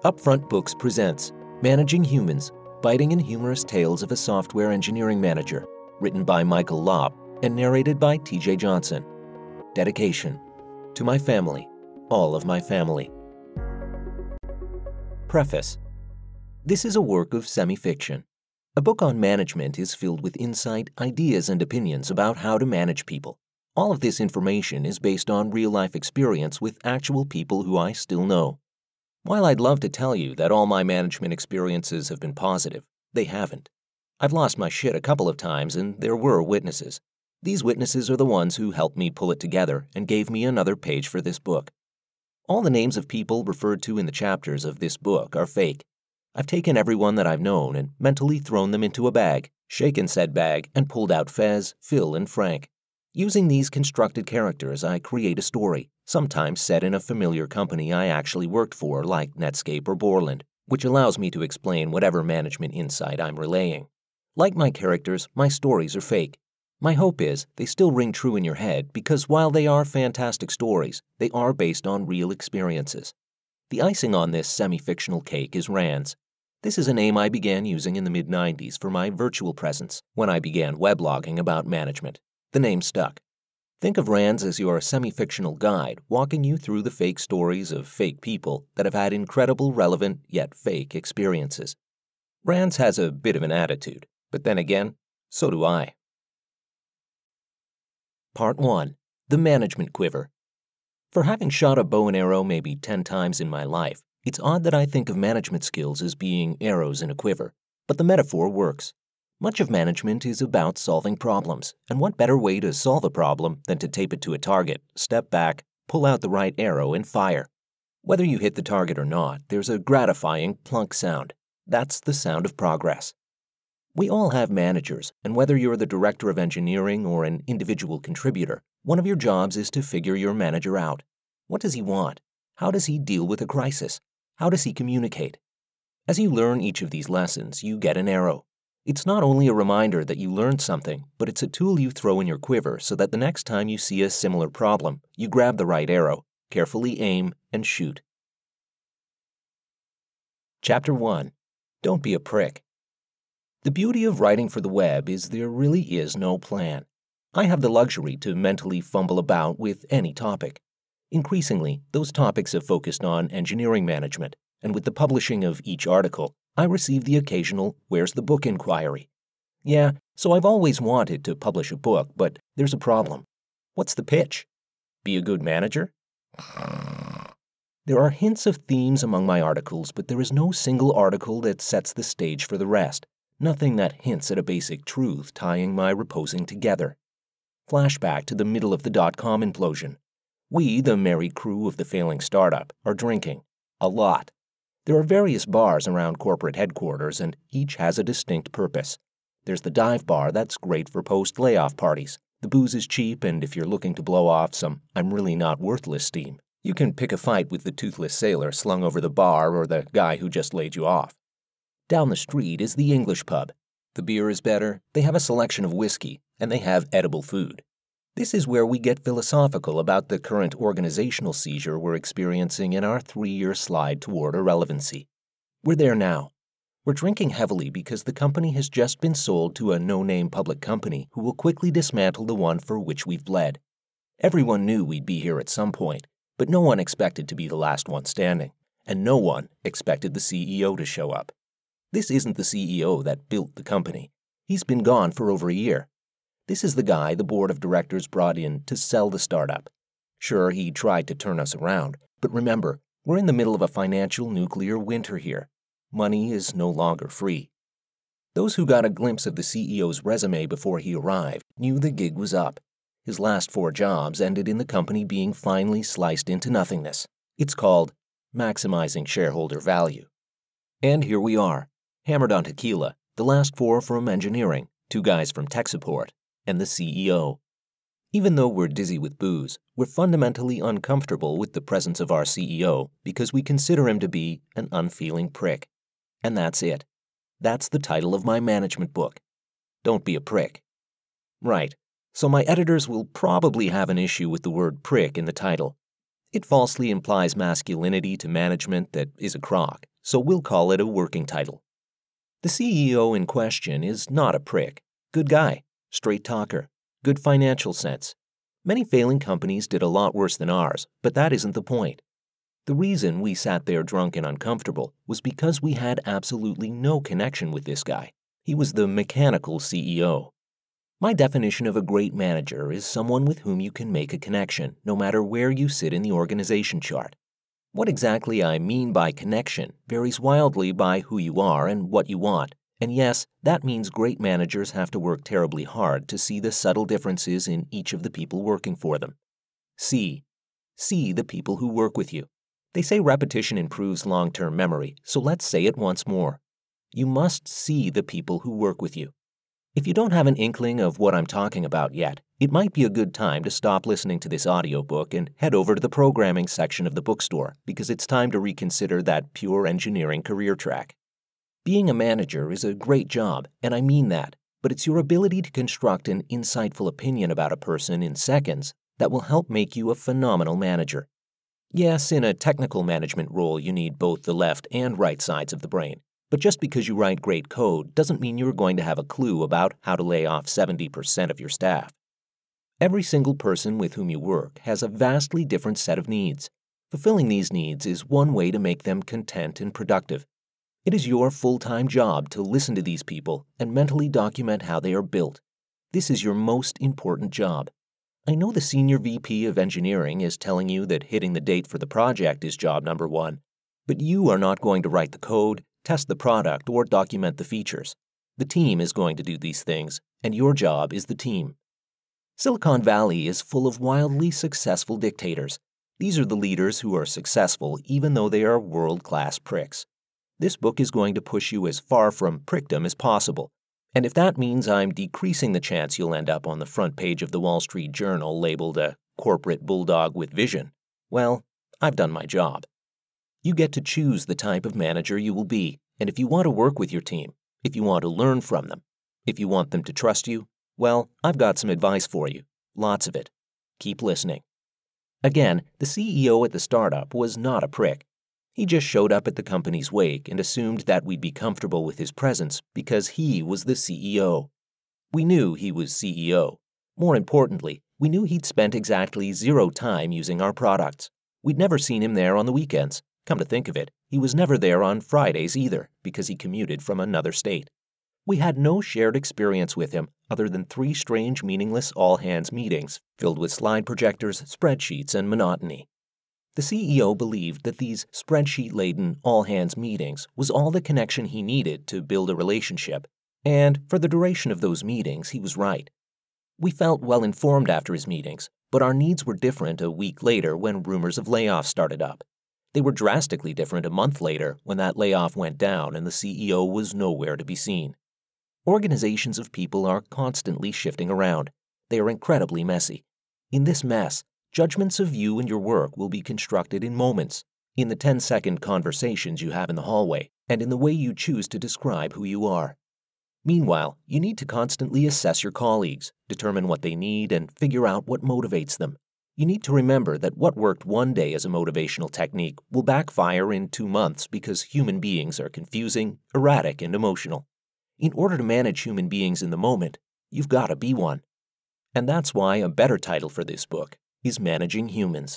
Upfront Books presents Managing Humans, Biting and Humorous Tales of a Software Engineering Manager, written by Michael Lopp and narrated by T.J. Johnson. Dedication: to my family, all of my family. Preface: this is a work of semi-fiction. A book on management is filled with insight, ideas, and opinions about how to manage people. All of this information is based on real-life experience with actual people who I still know. While I'd love to tell you that all my management experiences have been positive, they haven't. I've lost my shit a couple of times, and there were witnesses. These witnesses are the ones who helped me pull it together and gave me another page for this book. All the names of people referred to in the chapters of this book are fake. I've taken everyone that I've known and mentally thrown them into a bag, shaken said bag, and pulled out Fez, Phil, and Frank. Using these constructed characters, I create a story, sometimes set in a familiar company I actually worked for, like Netscape or Borland, which allows me to explain whatever management insight I'm relaying. Like my characters, my stories are fake. My hope is they still ring true in your head because while they are fantastic stories, they are based on real experiences. The icing on this semi-fictional cake is Rands. This is a name I began using in the mid-90s for my virtual presence when I began weblogging about management. The name stuck. Think of Rands as your semi-fictional guide, walking you through the fake stories of fake people that have had incredible, relevant, yet fake experiences. Rands has a bit of an attitude, but then again, so do I. Part 1. The Management Quiver. For having shot a bow and arrow maybe 10 times in my life, it's odd that I think of management skills as being arrows in a quiver, but the metaphor works. Much of management is about solving problems, and what better way to solve a problem than to tape it to a target, step back, pull out the right arrow, and fire. Whether you hit the target or not, there's a gratifying plunk sound. That's the sound of progress. We all have managers, and whether you're the director of engineering or an individual contributor, one of your jobs is to figure your manager out. What does he want? How does he deal with a crisis? How does he communicate? As you learn each of these lessons, you get an arrow. It's not only a reminder that you learned something, but it's a tool you throw in your quiver so that the next time you see a similar problem, you grab the right arrow, carefully aim, and shoot. Chapter 1. Don't be a prick. The beauty of writing for the web is there really is no plan. I have the luxury to mentally fumble about with any topic. Increasingly, those topics have focused on engineering management, and with the publishing of each article, I receive the occasional "Where's the book?" inquiry. Yeah, so I've always wanted to publish a book, but there's a problem. What's the pitch? Be a good manager? There are hints of themes among my articles, but there is no single article that sets the stage for the rest. Nothing that hints at a basic truth tying my reposing together. Flashback to the middle of the dot-com implosion. We, the merry crew of the failing startup, are drinking. A lot. There are various bars around corporate headquarters, and each has a distinct purpose. There's the dive bar that's great for post-layoff parties. The booze is cheap, and if you're looking to blow off some "I'm really not worthless" steam, you can pick a fight with the toothless sailor slung over the bar or the guy who just laid you off. Down the street is the English pub. The beer is better, they have a selection of whiskey, and they have edible food. This is where we get philosophical about the current organizational seizure we're experiencing in our 3-year slide toward irrelevancy. We're there now. We're drinking heavily because the company has just been sold to a no-name public company who will quickly dismantle the one for which we've bled. Everyone knew we'd be here at some point, but no one expected to be the last one standing, and no one expected the CEO to show up. This isn't the CEO that built the company. He's been gone for over a year. This is the guy the board of directors brought in to sell the startup. Sure, he tried to turn us around, but remember, we're in the middle of a financial nuclear winter here. Money is no longer free. Those who got a glimpse of the CEO's resume before he arrived knew the gig was up. His last 4 jobs ended in the company being finally sliced into nothingness. It's called maximizing shareholder value. And here we are, hammered on tequila, the last 4 from engineering, 2 guys from tech support, and the CEO. Even though we're dizzy with booze, we're fundamentally uncomfortable with the presence of our CEO because we consider him to be an unfeeling prick. And that's it. That's the title of my management book. Don't be a prick. Right, so my editors will probably have an issue with the word prick in the title. It falsely implies masculinity to management that is a crock, so we'll call it a working title. The CEO in question is not a prick. Good guy, straight talker, good financial sense. Many failing companies did a lot worse than ours, but that isn't the point. The reason we sat there drunk and uncomfortable was because we had absolutely no connection with this guy. He was the mechanical CEO. My definition of a great manager is someone with whom you can make a connection, no matter where you sit in the organization chart. What exactly I mean by connection varies wildly by who you are and what you want. And yes, that means great managers have to work terribly hard to see the subtle differences in each of the people working for them. See the people who work with you. They say repetition improves long-term memory, so let's say it once more. You must see the people who work with you. If you don't have an inkling of what I'm talking about yet, it might be a good time to stop listening to this audiobook and head over to the programming section of the bookstore, because it's time to reconsider that pure engineering career track. Being a manager is a great job, and I mean that, but it's your ability to construct an insightful opinion about a person in seconds that will help make you a phenomenal manager. Yes, in a technical management role, you need both the left and right sides of the brain. But just because you write great code doesn't mean you're going to have a clue about how to lay off 70% of your staff. Every single person with whom you work has a vastly different set of needs. Fulfilling these needs is one way to make them content and productive. It is your full-time job to listen to these people and mentally document how they are built. This is your most important job. I know the senior VP of engineering is telling you that hitting the date for the project is job number one, but you are not going to write the code, test the product, or document the features. The team is going to do these things, and your job is the team. Silicon Valley is full of wildly successful dictators. These are the leaders who are successful even though they are world-class pricks. This book is going to push you as far from prickdom as possible. And if that means I'm decreasing the chance you'll end up on the front page of the Wall Street Journal labeled a corporate bulldog with vision, well, I've done my job. You get to choose the type of manager you will be, and if you want to work with your team, if you want to learn from them, if you want them to trust you, well, I've got some advice for you. Lots of it. Keep listening. Again, the CEO at the startup was not a prick. He just showed up at the company's wake and assumed that we'd be comfortable with his presence because he was the CEO. We knew he was CEO. More importantly, we knew he'd spent exactly 0 time using our products. We'd never seen him there on the weekends. Come to think of it, he was never there on Fridays either because he commuted from another state. We had no shared experience with him other than 3 strange, meaningless all-hands meetings filled with slide projectors, spreadsheets, and monotony. The CEO believed that these spreadsheet-laden all-hands meetings was all the connection he needed to build a relationship, and for the duration of those meetings, he was right. We felt well informed after his meetings, but our needs were different a week later when rumors of layoffs started up. They were drastically different a month later when that layoff went down and the CEO was nowhere to be seen. Organizations of people are constantly shifting around. They are incredibly messy. In this mess, judgments of you and your work will be constructed in moments, in the 10-second conversations you have in the hallway, and in the way you choose to describe who you are. Meanwhile, you need to constantly assess your colleagues, determine what they need, and figure out what motivates them. You need to remember that what worked one day as a motivational technique will backfire in 2 months because human beings are confusing, erratic, and emotional. In order to manage human beings in the moment, you've got to be one. And that's why a better title for this book is Managing Humans.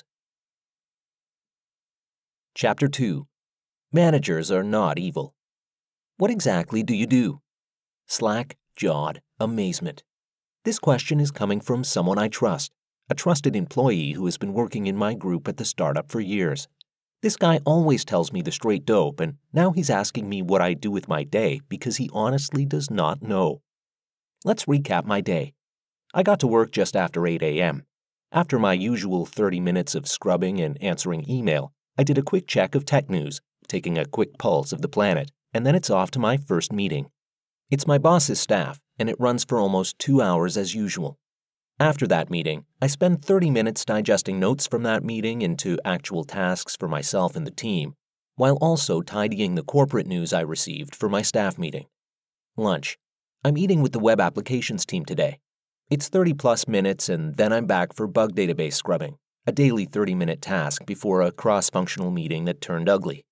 Chapter 2. Managers are not evil. What exactly do you do? Slack-jawed amazement. This question is coming from someone I trust, a trusted employee who has been working in my group at the startup for years. This guy always tells me the straight dope, and now he's asking me what I do with my day because he honestly does not know. Let's recap my day. I got to work just after 8 a.m. After my usual 30 minutes of scrubbing and answering email, I did a quick check of tech news, taking a quick pulse of the planet, and then it's off to my first meeting. It's my boss's staff, and it runs for almost 2 hours as usual. After that meeting, I spend 30 minutes digesting notes from that meeting into actual tasks for myself and the team, while also tidying the corporate news I received for my staff meeting. Lunch. I'm eating with the web applications team today. It's 30-plus minutes, and then I'm back for bug database scrubbing, a daily 30-minute task before a cross-functional meeting that turned ugly.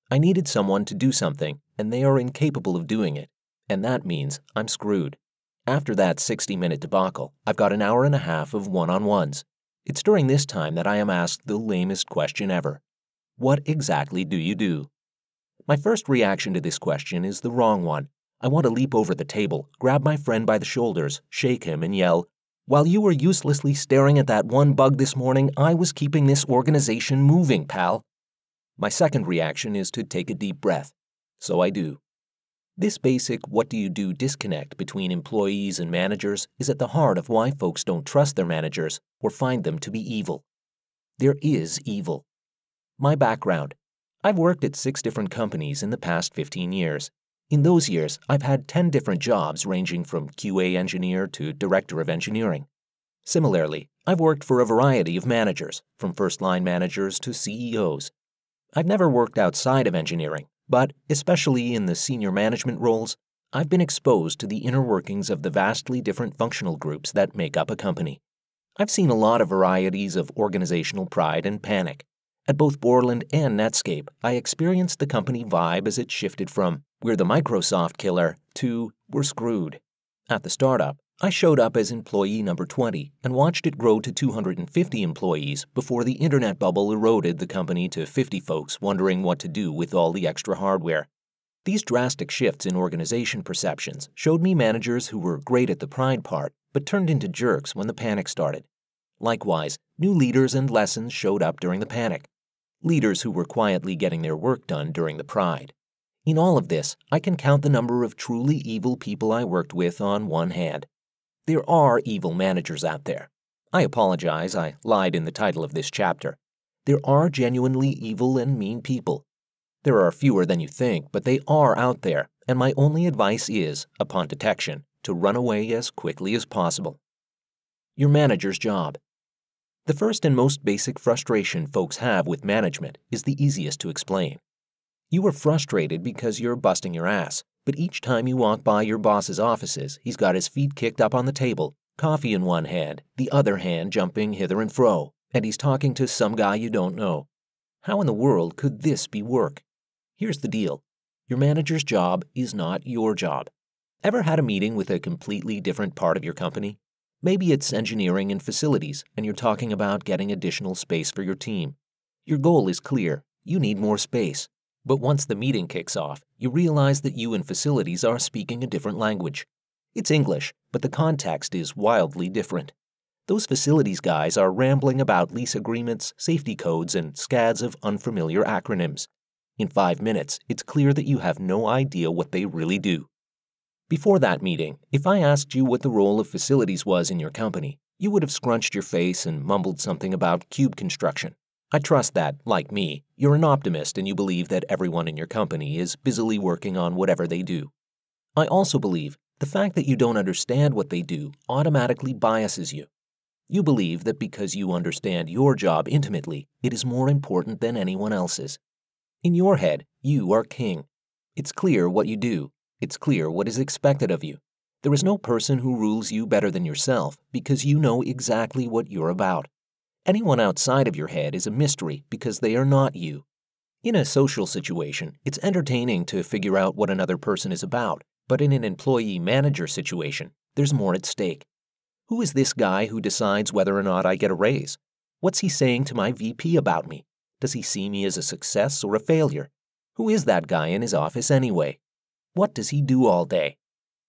I needed someone to do something, and they are incapable of doing it, and that means I'm screwed. After that 60-minute debacle, I've got an hour and a half of one-on-ones. It's during this time that I am asked the lamest question ever. What exactly do you do? My first reaction to this question is the wrong one. I want to leap over the table, grab my friend by the shoulders, shake him, and yell, "While you were uselessly staring at that one bug this morning, I was keeping this organization moving, pal." My second reaction is to take a deep breath. So I do. This basic what do you do disconnect between employees and managers is at the heart of why folks don't trust their managers or find them to be evil. There is evil. My background. I've worked at 6 different companies in the past 15 years. In those years, I've had 10 different jobs ranging from QA engineer to director of engineering. Similarly, I've worked for a variety of managers, from first-line managers to CEOs. I've never worked outside of engineering, but especially in the senior management roles, I've been exposed to the inner workings of the vastly different functional groups that make up a company. I've seen a lot of varieties of organizational pride and panic. At both Borland and Netscape, I experienced the company vibe as it shifted from "we're the Microsoft killer" to "we're screwed." At the startup, I showed up as employee number 20 and watched it grow to 250 employees before the internet bubble eroded the company to 50 folks wondering what to do with all the extra hardware. These drastic shifts in organization perceptions showed me managers who were great at the pride part but turned into jerks when the panic started. Likewise, new leaders and lessons showed up during the panic. Leaders who were quietly getting their work done during the pride. In all of this, I can count the number of truly evil people I worked with on one hand. There are evil managers out there. I apologize, I lied in the title of this chapter. There are genuinely evil and mean people. There are fewer than you think, but they are out there, and my only advice is, upon detection, to run away as quickly as possible. Your manager's job. The first and most basic frustration folks have with management is the easiest to explain. You are frustrated because you're busting your ass, but each time you walk by your boss's offices, he's got his feet kicked up on the table, coffee in one hand, the other hand jumping hither and fro, and he's talking to some guy you don't know. How in the world could this be work? Here's the deal. Your manager's job is not your job. Ever had a meeting with a completely different part of your company? Maybe it's engineering and facilities, and you're talking about getting additional space for your team. Your goal is clear. You need more space. But once the meeting kicks off, you realize that you and facilities are speaking a different language. It's English, but the context is wildly different. Those facilities guys are rambling about lease agreements, safety codes, and scads of unfamiliar acronyms. In 5 minutes, it's clear that you have no idea what they really do. Before that meeting, if I asked you what the role of facilities was in your company, you would have scrunched your face and mumbled something about cube construction. I trust that, like me, you're an optimist and you believe that everyone in your company is busily working on whatever they do. I also believe the fact that you don't understand what they do automatically biases you. You believe that because you understand your job intimately, it is more important than anyone else's. In your head, you are king. It's clear what you do. It's clear what is expected of you. There is no person who rules you better than yourself because you know exactly what you're about. Anyone outside of your head is a mystery because they are not you. In a social situation, it's entertaining to figure out what another person is about, but in an employee-manager situation, there's more at stake. Who is this guy who decides whether or not I get a raise? What's he saying to my VP about me? Does he see me as a success or a failure? Who is that guy in his office anyway? What does he do all day?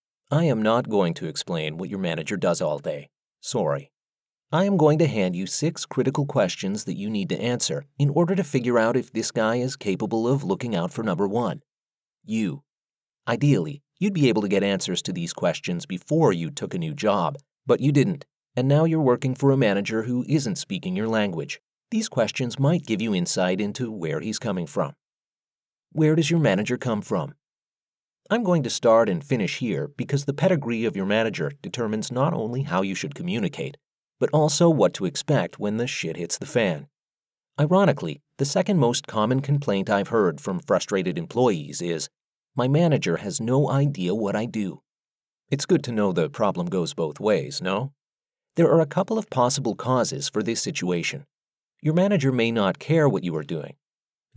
I am not going to explain what your manager does all day. Sorry. I am going to hand you 6 critical questions that you need to answer in order to figure out if this guy is capable of looking out for number 1. You. Ideally, you'd be able to get answers to these questions before you took a new job, but you didn't, and now you're working for a manager who isn't speaking your language. These questions might give you insight into where he's coming from. Where does your manager come from? I'm going to start and finish here because the pedigree of your manager determines not only how you should communicate, but also what to expect when the shit hits the fan. Ironically, the second most common complaint I've heard from frustrated employees is, "My manager has no idea what I do." It's good to know the problem goes both ways, no? There are a couple of possible causes for this situation. Your manager may not care what you are doing.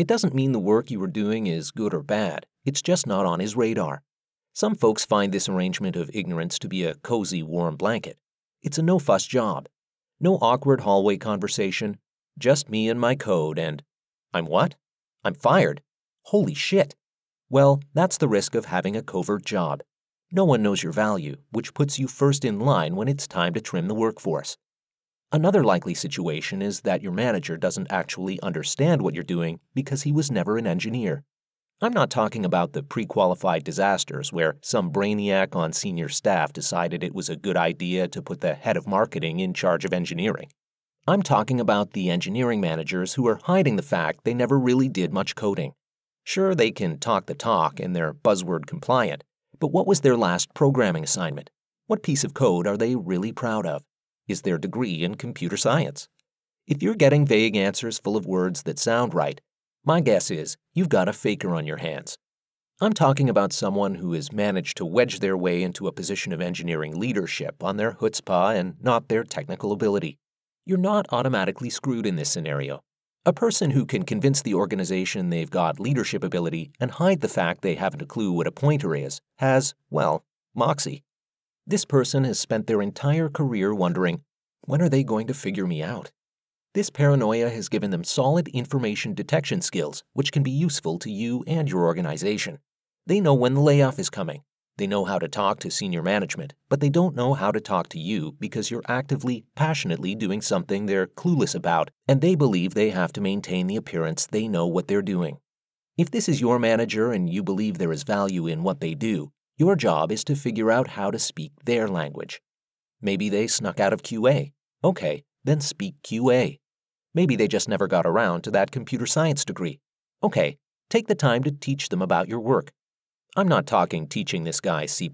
It doesn't mean the work you are doing is good or bad, it's just not on his radar. Some folks find this arrangement of ignorance to be a cozy, warm blanket. It's a no-fuss job. No awkward hallway conversation, just me and my code and, I'm what? I'm fired. Holy shit. Well, that's the risk of having a covert job. No one knows your value, which puts you first in line when it's time to trim the workforce. Another likely situation is that your manager doesn't actually understand what you're doing because he was never an engineer. I'm not talking about the pre-qualified disasters where some brainiac on senior staff decided it was a good idea to put the head of marketing in charge of engineering. I'm talking about the engineering managers who are hiding the fact they never really did much coding. Sure, they can talk the talk and they're buzzword compliant, but what was their last programming assignment? What piece of code are they really proud of? Is their degree in computer science? If you're getting vague answers full of words that sound right, my guess is you've got a faker on your hands. I'm talking about someone who has managed to wedge their way into a position of engineering leadership on their chutzpah and not their technical ability. You're not automatically screwed in this scenario. A person who can convince the organization they've got leadership ability and hide the fact they haven't a clue what a pointer is has, well, moxie. This person has spent their entire career wondering, when are they going to figure me out? This paranoia has given them solid information detection skills, which can be useful to you and your organization. They know when the layoff is coming. They know how to talk to senior management, but they don't know how to talk to you because you're actively, passionately doing something they're clueless about, and they believe they have to maintain the appearance they know what they're doing. If this is your manager and you believe there is value in what they do, your job is to figure out how to speak their language. Maybe they snuck out of QA. Okay, then speak QA. Maybe they just never got around to that computer science degree. Okay, take the time to teach them about your work. I'm not talking teaching this guy C++.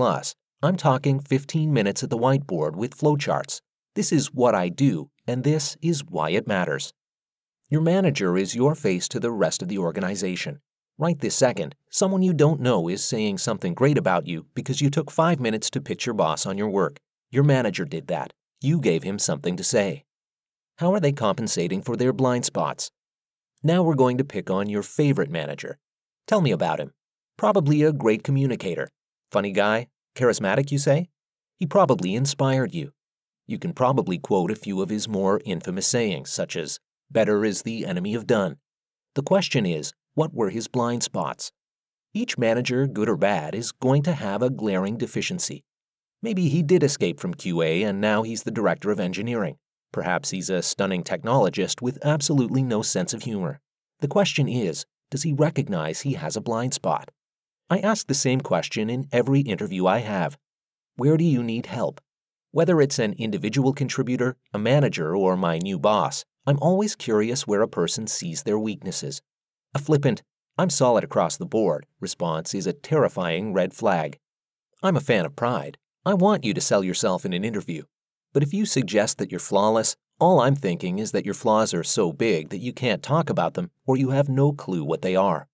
I'm talking 15 minutes at the whiteboard with flowcharts. This is what I do, and this is why it matters. Your manager is your face to the rest of the organization. Right this second, someone you don't know is saying something great about you because you took 5 minutes to pitch your boss on your work. Your manager did that. You gave him something to say. How are they compensating for their blind spots? Now we're going to pick on your favorite manager. Tell me about him. Probably a great communicator. Funny guy? Charismatic, you say? He probably inspired you. You can probably quote a few of his more infamous sayings, such as, "Better is the enemy of done." The question is, what were his blind spots? Each manager, good or bad, is going to have a glaring deficiency. Maybe he did escape from QA and now he's the director of engineering. Perhaps he's a stunning technologist with absolutely no sense of humor. The question is, does he recognize he has a blind spot? I ask the same question in every interview I have. Where do you need help? Whether it's an individual contributor, a manager, or my new boss, I'm always curious where a person sees their weaknesses. A flippant, "I'm solid across the board" response is a terrifying red flag. I'm a fan of pride. I want you to sell yourself in an interview. But if you suggest that you're flawless, all I'm thinking is that your flaws are so big that you can't talk about them or you have no clue what they are.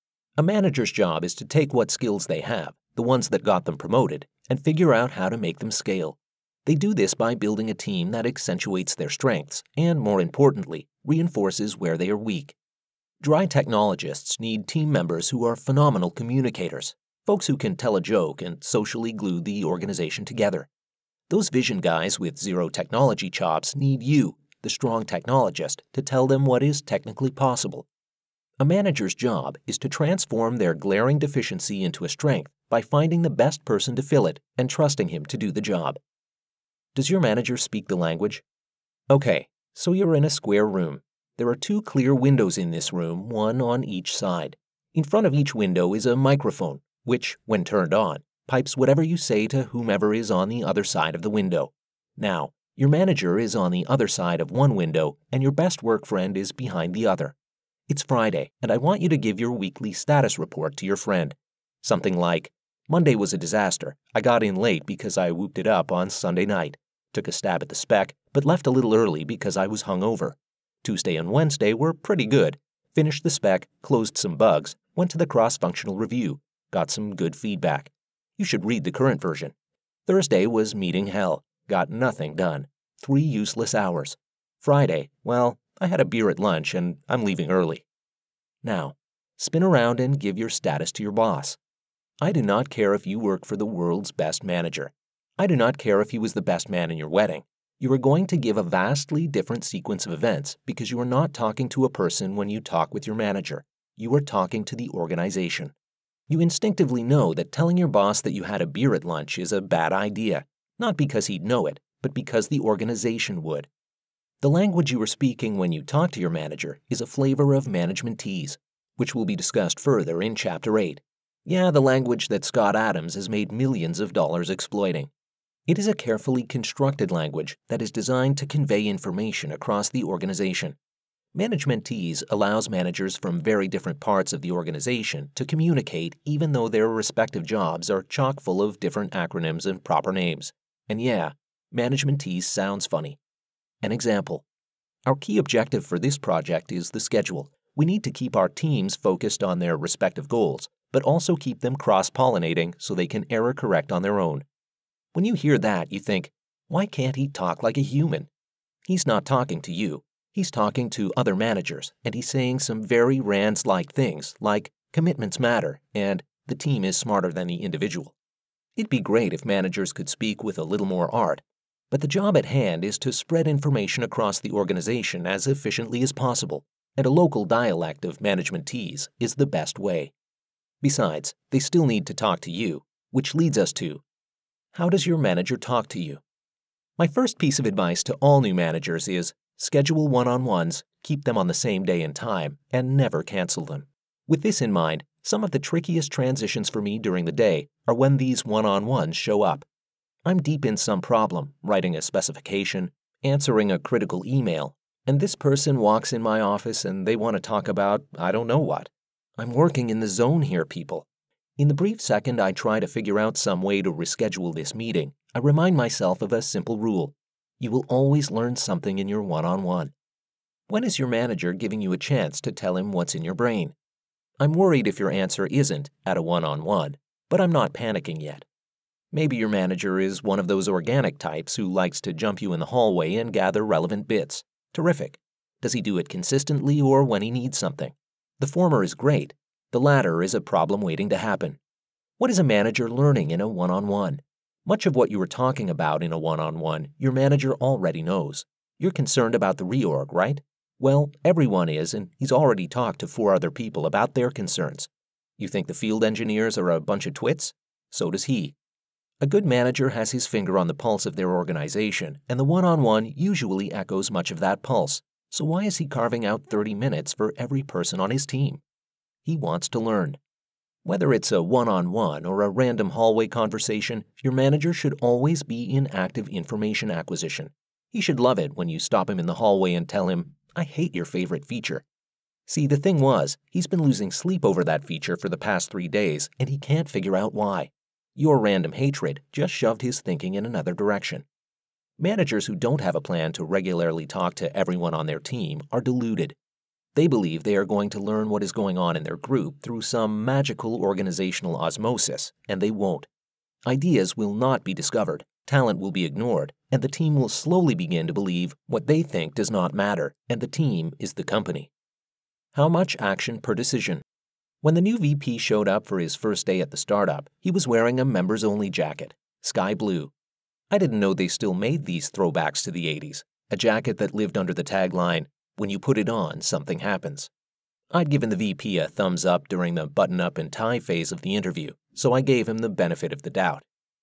A manager's job is to take what skills they have, the ones that got them promoted, and figure out how to make them scale. They do this by building a team that accentuates their strengths and, more importantly, reinforces where they are weak. Dry technologists need team members who are phenomenal communicators, folks who can tell a joke and socially glue the organization together. Those vision guys with zero technology chops need you, the strong technologist, to tell them what is technically possible. A manager's job is to transform their glaring deficiency into a strength by finding the best person to fill it and trusting him to do the job. Does your manager speak the language? Okay, so you're in a square room. There are 2 clear windows in this room, one on each side. In front of each window is a microphone, which, when turned on, pipes whatever you say to whomever is on the other side of the window. Now, your manager is on the other side of one window and your best work friend is behind the other. It's Friday, and I want you to give your weekly status report to your friend. Something like, "Monday was a disaster. I got in late because I whooped it up on Sunday night. Took a stab at the spec, but left a little early because I was hungover. Tuesday and Wednesday were pretty good. Finished the spec, closed some bugs, went to the cross-functional review, got some good feedback. You should read the current version. Thursday was meeting hell. Got nothing done. 3 useless hours. Friday, well, I had a beer at lunch and I'm leaving early." Now, spin around and give your status to your boss. I do not care if you work for the world's best manager. I do not care if he was the best man in your wedding. You are going to give a vastly different sequence of events because you are not talking to a person when you talk with your manager. You are talking to the organization. You instinctively know that telling your boss that you had a beer at lunch is a bad idea, not because he'd know it, but because the organization would. The language you are speaking when you talk to your manager is a flavor of managementese, which will be discussed further in Chapter 8. Yeah, the language that Scott Adams has made millions of dollars exploiting. It is a carefully constructed language that is designed to convey information across the organization. Managementese allows managers from very different parts of the organization to communicate even though their respective jobs are chock full of different acronyms and proper names. And yeah, managementese sounds funny. An example. Our key objective for this project is the schedule. We need to keep our teams focused on their respective goals, but also keep them cross-pollinating so they can error correct on their own. When you hear that, you think, why can't he talk like a human? He's not talking to you. He's talking to other managers, and he's saying some very Rands-like things like commitments matter and the team is smarter than the individual. It'd be great if managers could speak with a little more art, but the job at hand is to spread information across the organization as efficiently as possible, and a local dialect of managementese is the best way. Besides, they still need to talk to you, which leads us to, how does your manager talk to you? My first piece of advice to all new managers is schedule one-on-ones, keep them on the same day and time, and never cancel them. With this in mind, some of the trickiest transitions for me during the day are when these one-on-ones show up. I'm deep in some problem, writing a specification, answering a critical email, and this person walks in my office and they want to talk about I don't know what. I'm working in the zone here, people. In the brief second I try to figure out some way to reschedule this meeting, I remind myself of a simple rule. You will always learn something in your one-on-one. When is your manager giving you a chance to tell him what's in your brain? I'm worried if your answer isn't at a one-on-one, but I'm not panicking yet. Maybe your manager is one of those organic types who likes to jump you in the hallway and gather relevant bits. Terrific. Does he do it consistently or when he needs something? The former is great. The latter is a problem waiting to happen. What is a manager learning in a one-on-one? Much of what you were talking about in a one-on-one, your manager already knows. You're concerned about the reorg, right? Well, everyone is, and he's already talked to 4 other people about their concerns. You think the field engineers are a bunch of twits? So does he. A good manager has his finger on the pulse of their organization, and the one-on-one usually echoes much of that pulse. So why is he carving out 30 minutes for every person on his team? He wants to learn. Whether it's a one-on-one or a random hallway conversation, your manager should always be in active information acquisition. He should love it when you stop him in the hallway and tell him, I hate your favorite feature. See, the thing was, he's been losing sleep over that feature for the past 3 days, and he can't figure out why. Your random hatred just shoved his thinking in another direction. Managers who don't have a plan to regularly talk to everyone on their team are deluded. They believe they are going to learn what is going on in their group through some magical organizational osmosis, and they won't. Ideas will not be discovered, talent will be ignored, and the team will slowly begin to believe what they think does not matter, and the team is the company. How much action per decision? When the new VP showed up for his first day at the startup, he was wearing a members-only jacket, sky blue. I didn't know they still made these throwbacks to the 80s, a jacket that lived under the tagline, when you put it on, something happens. I'd given the VP a thumbs up during the button-up and tie phase of the interview, so I gave him the benefit of the doubt.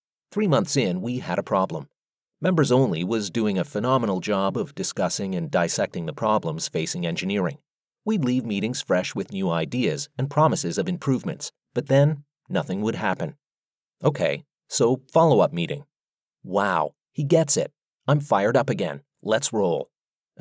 3 months in, we had a problem. Members Only was doing a phenomenal job of discussing and dissecting the problems facing engineering. We'd leave meetings fresh with new ideas and promises of improvements, but then nothing would happen. Okay, so follow-up meeting. Wow, he gets it. I'm fired up again. Let's roll.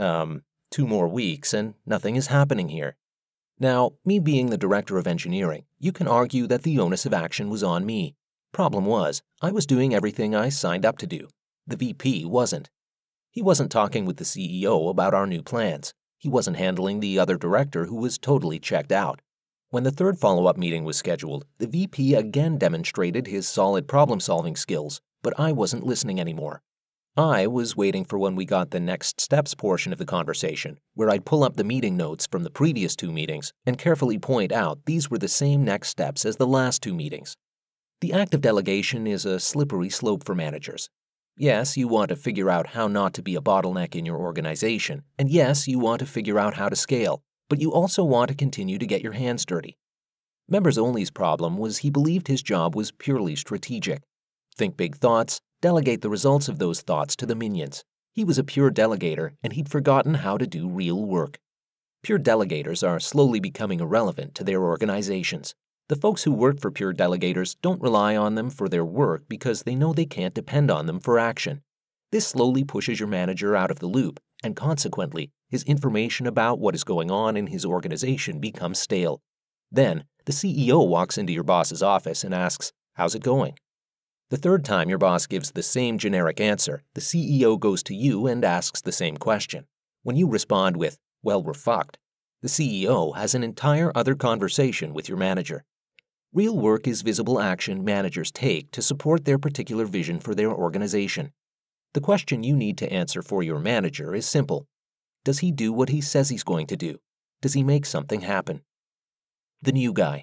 2 more weeks and nothing is happening here. Now, me being the director of engineering, you can argue that the onus of action was on me. Problem was, I was doing everything I signed up to do. The VP wasn't. He wasn't talking with the CEO about our new plans. He wasn't handling the other director who was totally checked out. When the 3rd follow-up meeting was scheduled, the VP again demonstrated his solid problem-solving skills, but I wasn't listening anymore. I was waiting for when we got the next steps portion of the conversation, where I'd pull up the meeting notes from the previous 2 meetings and carefully point out these were the same next steps as the last 2 meetings. The act of delegation is a slippery slope for managers. Yes, you want to figure out how not to be a bottleneck in your organization, and yes, you want to figure out how to scale, but you also want to continue to get your hands dirty. Members Only's problem was he believed his job was purely strategic. Think big thoughts, delegate the results of those thoughts to the minions. He was a pure delegator, and he'd forgotten how to do real work. Pure delegators are slowly becoming irrelevant to their organizations. The folks who work for pure delegators don't rely on them for their work because they know they can't depend on them for action. This slowly pushes your manager out of the loop, and consequently, his information about what is going on in his organization becomes stale. Then, the CEO walks into your boss's office and asks, "How's it going?" The third time your boss gives the same generic answer, the CEO goes to you and asks the same question. When you respond with, "Well, we're fucked," the CEO has an entire other conversation with your manager. Real work is visible action managers take to support their particular vision for their organization. The question you need to answer for your manager is simple. Does he do what he says he's going to do? Does he make something happen? The new guy.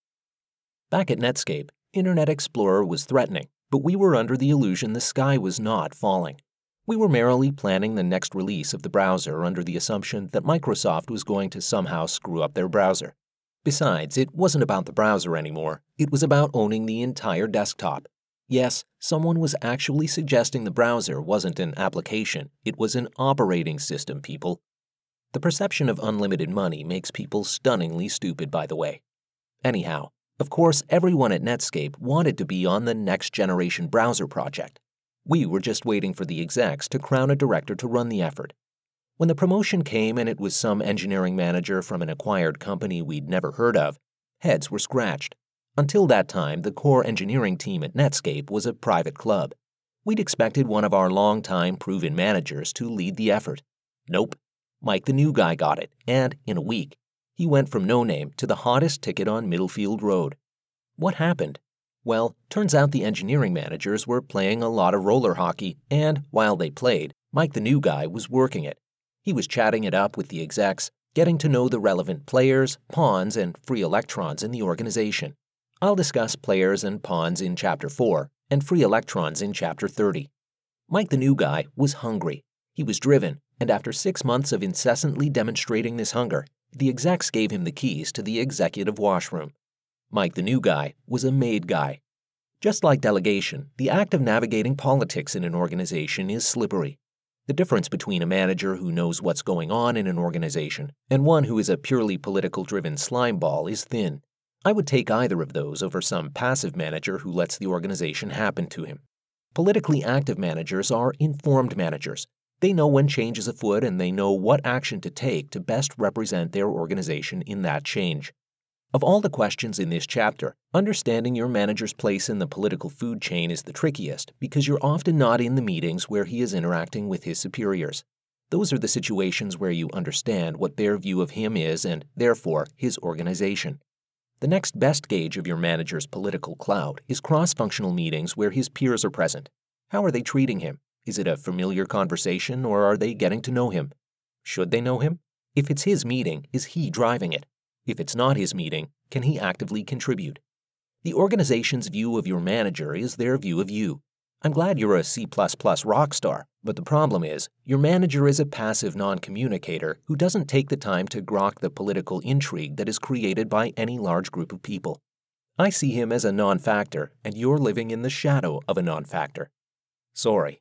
Back at Netscape, Internet Explorer was threatening, but we were under the illusion the sky was not falling. We were merrily planning the next release of the browser under the assumption that Microsoft was going to somehow screw up their browser. Besides, it wasn't about the browser anymore. It was about owning the entire desktop. Yes, someone was actually suggesting the browser wasn't an application. It was an operating system, people. The perception of unlimited money makes people stunningly stupid, by the way. Anyhow, of course, everyone at Netscape wanted to be on the next-generation browser project. We were just waiting for the execs to crown a director to run the effort. When the promotion came and it was some engineering manager from an acquired company we'd never heard of, heads were scratched. Until that time, the core engineering team at Netscape was a private club. We'd expected one of our long-time proven managers to lead the effort. Nope. Mike the new guy got it, and in a week, he went from no-name to the hottest ticket on Middlefield Road. What happened? Well, turns out the engineering managers were playing a lot of roller hockey, and while they played, Mike the new guy was working it. He was chatting it up with the execs, getting to know the relevant players, pawns, and free electrons in the organization. I'll discuss players and pawns in Chapter 4 and free electrons in Chapter 30. Mike the new guy was hungry. He was driven, and after 6 months of incessantly demonstrating this hunger, the execs gave him the keys to the executive washroom. Mike the new guy was a made guy. Just like delegation, the act of navigating politics in an organization is slippery. The difference between a manager who knows what's going on in an organization and one who is a purely political-driven slimeball is thin. I would take either of those over some passive manager who lets the organization happen to him. Politically active managers are informed managers. They know when change is afoot and they know what action to take to best represent their organization in that change. Of all the questions in this chapter, understanding your manager's place in the political food chain is the trickiest because you're often not in the meetings where he is interacting with his superiors. Those are the situations where you understand what their view of him is and, therefore, his organization. The next best gauge of your manager's political clout is cross-functional meetings where his peers are present. How are they treating him? Is it a familiar conversation or are they getting to know him? Should they know him? If it's his meeting, is he driving it? If it's not his meeting, can he actively contribute? The organization's view of your manager is their view of you. I'm glad you're a C++ rock star, but the problem is, your manager is a passive non-communicator who doesn't take the time to grok the political intrigue that is created by any large group of people. I see him as a non-factor, and you're living in the shadow of a non-factor. Sorry.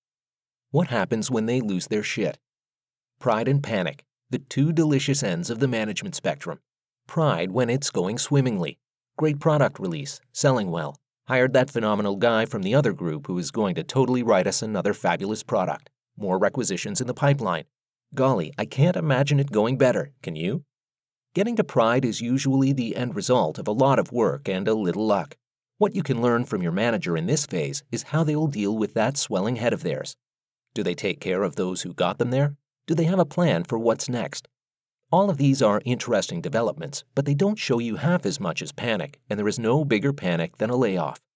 What happens when they lose their shit? Pride and panic, the two delicious ends of the management spectrum. Pride when it's going swimmingly. Great product release, selling well. Hired that phenomenal guy from the other group who is going to totally write us another fabulous product. More requisitions in the pipeline. Golly, I can't imagine it going better, can you? Getting to pride is usually the end result of a lot of work and a little luck. What you can learn from your manager in this phase is how they will deal with that swelling head of theirs. Do they take care of those who got them there? Do they have a plan for what's next? All of these are interesting developments, but they don't show you half as much as panic, and there is no bigger panic than a layoff.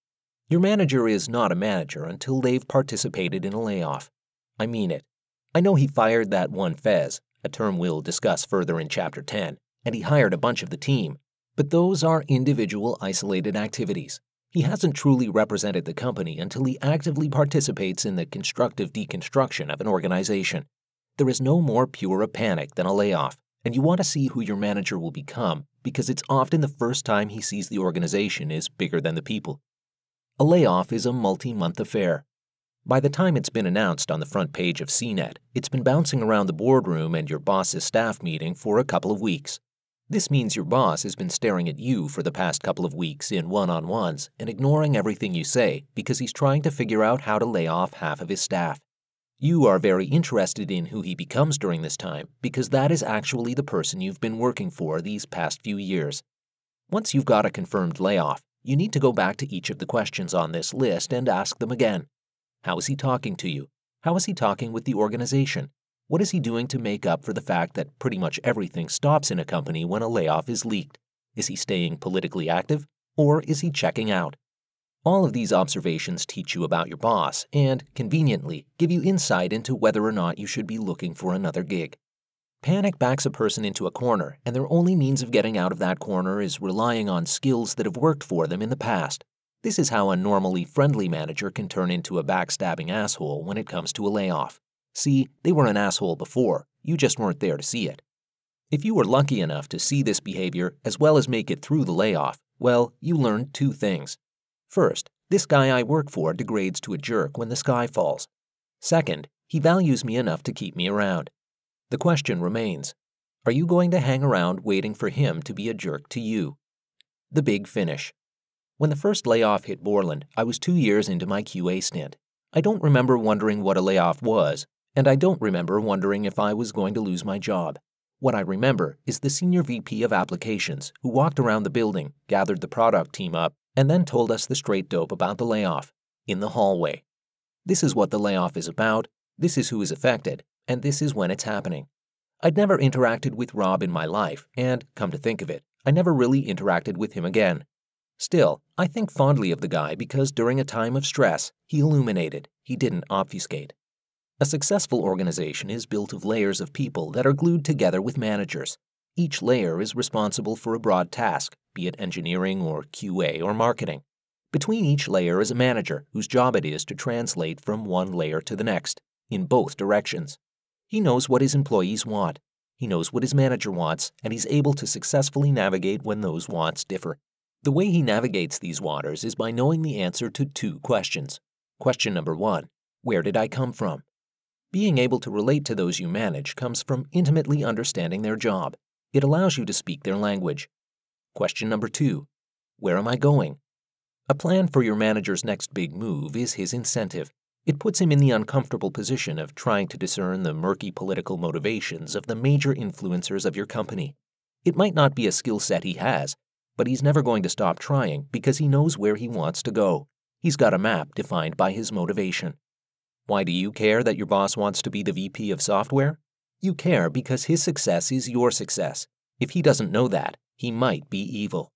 Your manager is not a manager until they've participated in a layoff. I mean it. I know he fired that one Fez, a term we'll discuss further in Chapter 10, and he hired a bunch of the team, but those are individual isolated activities. He hasn't truly represented the company until he actively participates in the constructive deconstruction of an organization. There is no more pure a panic than a layoff, and you want to see who your manager will become because it's often the first time he sees the organization is bigger than the people. A layoff is a multi-month affair. By the time it's been announced on the front page of CNET, it's been bouncing around the boardroom and your boss's staff meeting for a couple of weeks. This means your boss has been staring at you for the past couple of weeks in one-on-ones and ignoring everything you say because he's trying to figure out how to lay off half of his staff. You are very interested in who he becomes during this time because that is actually the person you've been working for these past few years. Once you've got a confirmed layoff, you need to go back to each of the questions on this list and ask them again. How is he talking to you? How is he talking with the organization? What is he doing to make up for the fact that pretty much everything stops in a company when a layoff is leaked? Is he staying politically active, or is he checking out? All of these observations teach you about your boss and, conveniently, give you insight into whether or not you should be looking for another gig. Panic backs a person into a corner, and their only means of getting out of that corner is relying on skills that have worked for them in the past. This is how a normally friendly manager can turn into a backstabbing asshole when it comes to a layoff. See, they were an asshole before, you just weren't there to see it. If you were lucky enough to see this behavior as well as make it through the layoff, well, you learned two things. First, this guy I work for degrades to a jerk when the sky falls. Second, he values me enough to keep me around. The question remains, are you going to hang around waiting for him to be a jerk to you? The big finish. When the first layoff hit Borland, I was 2 years into my QA stint. I don't remember wondering what a layoff was, and I don't remember wondering if I was going to lose my job. What I remember is the senior VP of applications who walked around the building, gathered the product team up, and then told us the straight dope about the layoff, in the hallway. This is what the layoff is about, this is who is affected, and this is when it's happening. I'd never interacted with Rob in my life, and, come to think of it, I never really interacted with him again. Still, I think fondly of the guy because during a time of stress, he illuminated, he didn't obfuscate. A successful organization is built of layers of people that are glued together with managers. Each layer is responsible for a broad task, be it engineering or QA or marketing. Between each layer is a manager whose job it is to translate from one layer to the next, in both directions. He knows what his employees want. He knows what his manager wants, and he's able to successfully navigate when those wants differ. The way he navigates these waters is by knowing the answer to two questions. Question number 1, where did I come from? Being able to relate to those you manage comes from intimately understanding their job. It allows you to speak their language. Question number 2, where am I going? A plan for your manager's next big move is his incentive. It puts him in the uncomfortable position of trying to discern the murky political motivations of the major influencers of your company. It might not be a skill set he has, but he's never going to stop trying because he knows where he wants to go. He's got a map defined by his motivation. Why do you care that your boss wants to be the VP of software? You care because his success is your success. If he doesn't know that, he might be evil.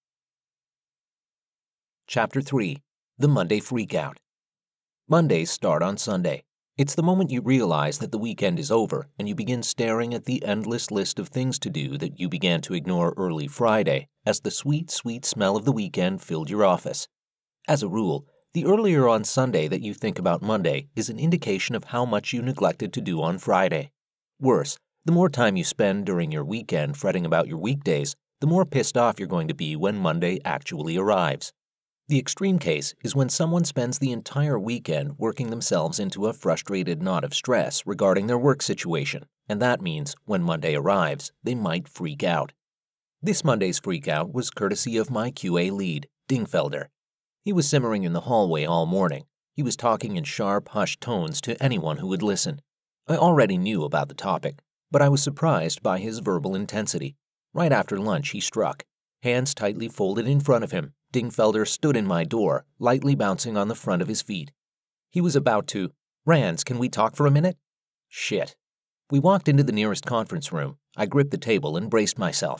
Chapter 3. The Monday Freakout. Mondays start on Sunday. It's the moment you realize that the weekend is over and you begin staring at the endless list of things to do that you began to ignore early Friday as the sweet, sweet smell of the weekend filled your office. As a rule, the earlier on Sunday that you think about Monday is an indication of how much you neglected to do on Friday. Worse, the more time you spend during your weekend fretting about your weekdays, the more pissed off you're going to be when Monday actually arrives. The extreme case is when someone spends the entire weekend working themselves into a frustrated knot of stress regarding their work situation, and that means when Monday arrives, they might freak out. This Monday's freakout was courtesy of my QA lead, Dingfelder. He was simmering in the hallway all morning. He was talking in sharp, hushed tones to anyone who would listen. I already knew about the topic, but I was surprised by his verbal intensity. Right after lunch, he struck. Hands tightly folded in front of him, Dingfelder stood in my door, lightly bouncing on the front of his feet. He was about to, "Rands, can we talk for a minute?" Shit. We walked into the nearest conference room. I gripped the table and braced myself.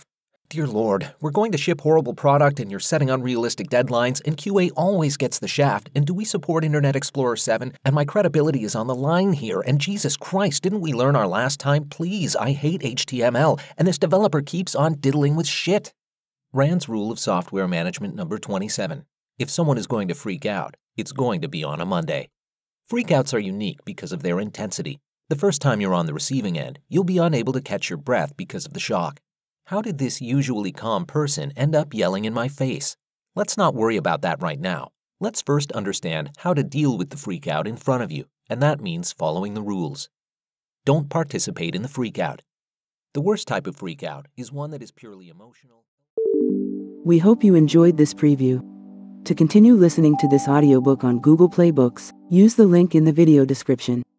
Dear Lord, we're going to ship horrible product and you're setting unrealistic deadlines and QA always gets the shaft, and do we support Internet Explorer 7? And my credibility is on the line here, and Jesus Christ, didn't we learn our last time? Please, I hate HTML, and this developer keeps on diddling with shit. Rand's Rule of Software Management number 27. If someone is going to freak out, it's going to be on a Monday. Freakouts are unique because of their intensity. The first time you're on the receiving end, you'll be unable to catch your breath because of the shock. How did this usually calm person end up yelling in my face? Let's not worry about that right now. Let's first understand how to deal with the freakout in front of you, and that means following the rules. Don't participate in the freakout. The worst type of freakout is one that is purely emotional. We hope you enjoyed this preview. To continue listening to this audiobook on Google Play Books, use the link in the video description.